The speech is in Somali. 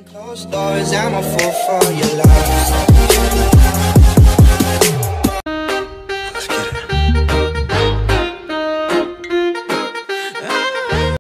Closed doors, I'm a fool for your love.